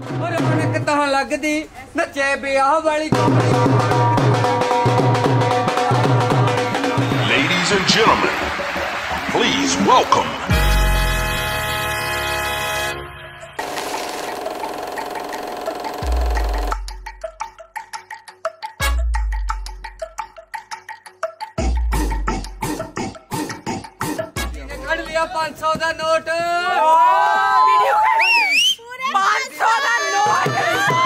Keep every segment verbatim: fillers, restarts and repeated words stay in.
और मन कहाँ लगदी नचे ब्याह वाली। Ladies and gentlemen, please welcome. कड़ लिया पाँच सौ का नोट। पाँच सौ का नोट।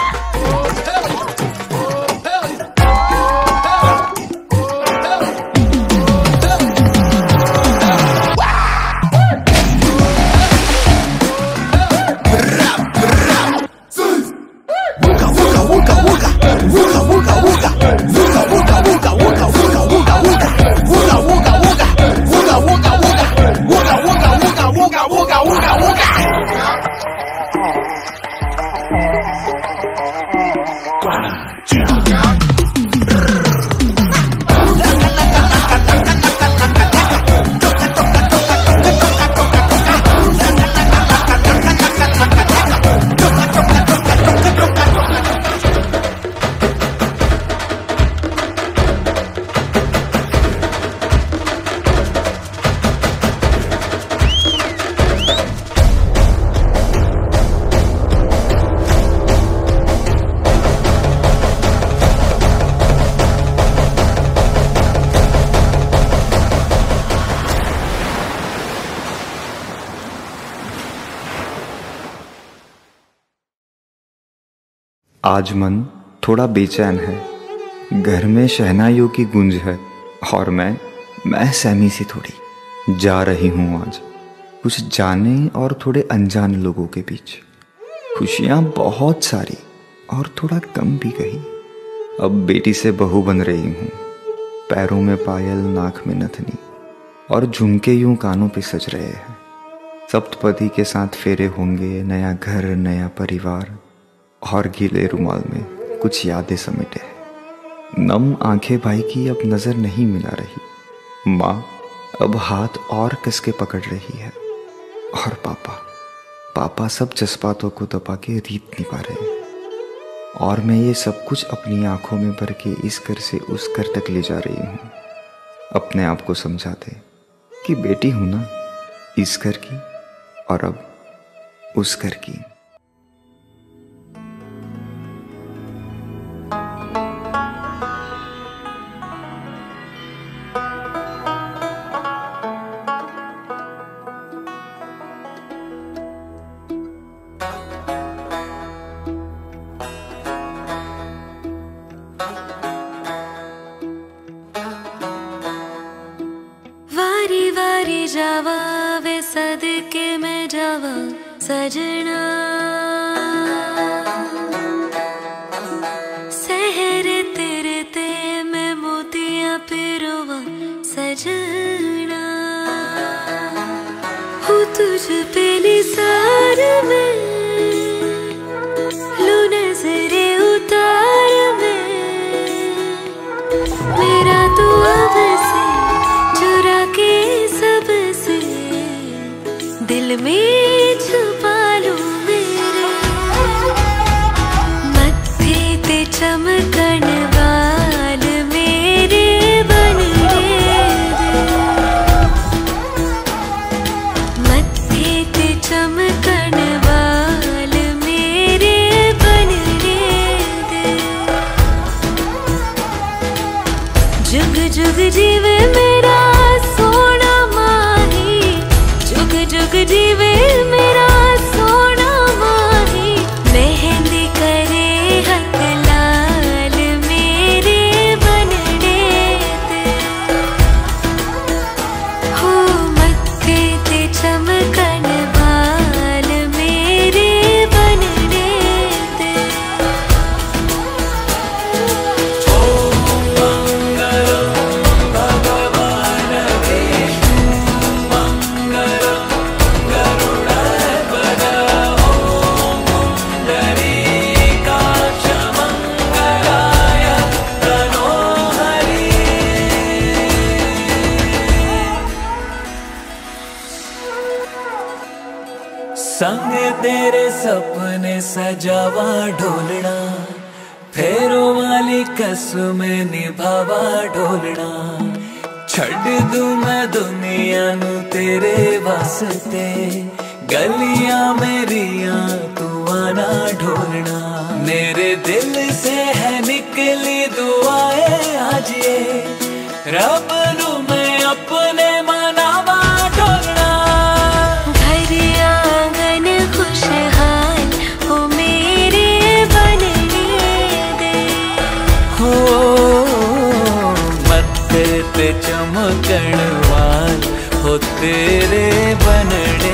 आज मन थोड़ा बेचैन है। घर में शहनाइयों की गूंज है और मैं मैं सहमी सी थोड़ी। जा रही हूँ आज कुछ जाने और थोड़े अनजान लोगों के बीच। खुशियाँ बहुत सारी और थोड़ा कम भी गई। अब बेटी से बहू बन रही हूँ। पैरों में पायल, नाक में नथनी और झुमके यूं कानों पे सज रहे हैं। सप्तपदी के साथ फेरे होंगे, नया घर, नया परिवार और गीले रुमाल में कुछ यादें समेटे हैं। नम आंखें भाई की अब नजर नहीं मिला रही। माँ अब हाथ और कस के पकड़ रही है और पापा पापा सब जज्बातों को दबा के रीत निभा रहे हैं। और मैं ये सब कुछ अपनी आंखों में भर के इस घर से उस घर तक ले जा रही हूँ। अपने आप को समझाते कि बेटी हूं ना इस घर की और अब उस घर की। वारी वारी जावा वे सदके में जावा सजना। सहरे तेरे ते मैं मोतियां पिरोवा सजना। हूँ तुझ पे निसार में लू नजरे उतार में। मेरा तो अब से चुरा के सबसे दिल में छुपा लूं मेरे। मत्थे ते चमकन वाल मेरे बन दे। मत्थे ते चमकन वाल मेरे बन दे। जुग जुग जीवे मेरा सोना माही। जुग जुग जीवे मेरा सोना माही। मेहंदी करे हक लाल मेरे बनने दे। हो मत्थे ते चमकन वाल मेरे बनने दे। संग तेरे सपने सजावा ढोलना, फेरों वाली कसमें निभावा ढोलना। छड़ दूं मैं दुनिया नू तेरे वास्ते, गलियां मेरियां तू आना ढोलना। मेरे दिल से है निकली दुआएं आज ये, रब नू मैं अपने मनावा ढोलना। घर आंगन खुशहाल हो मेरे बनने दे, हो मत्थे ते चमकण वाल हो तेरे बनने दे।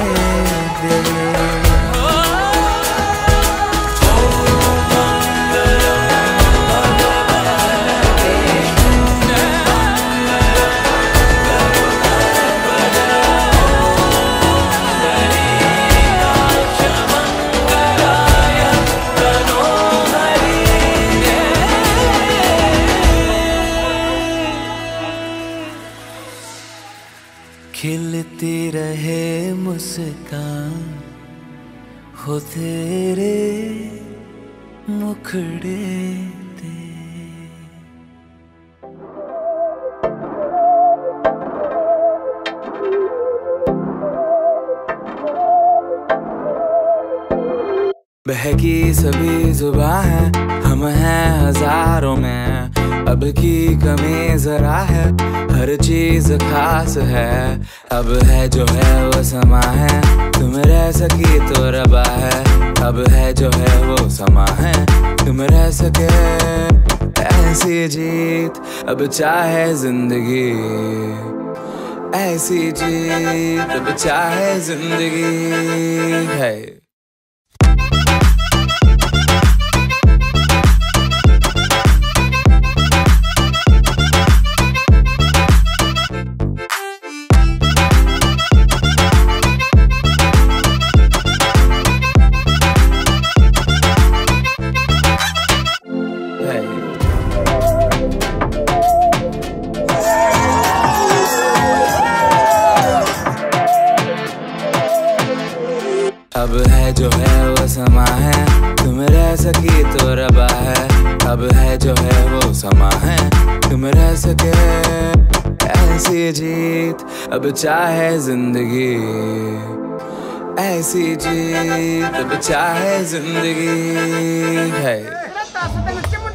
खिलती रहे मुस्कान हो तेरे मुखड़े ते। बहकी सभी जुबां है, हम हैं हजारों में, अब की कमी जरा है, हर चीज खास है। अब है जो है वो समा है, तुम रह सकी तो रबा है। अब है जो है वो समा है, तुम रह सके ऐसी जीत। अब चाहे जिंदगी ऐसी जीत, अब चाहे जिंदगी है। अब है जो है वो समा है, तुम रह सकी तो रबा है। अब है जो है वो समा है, तुम रह सके ऐसी जीत। अब चाहे जिंदगी ऐसी जीत, अब चाहे जिंदगी है।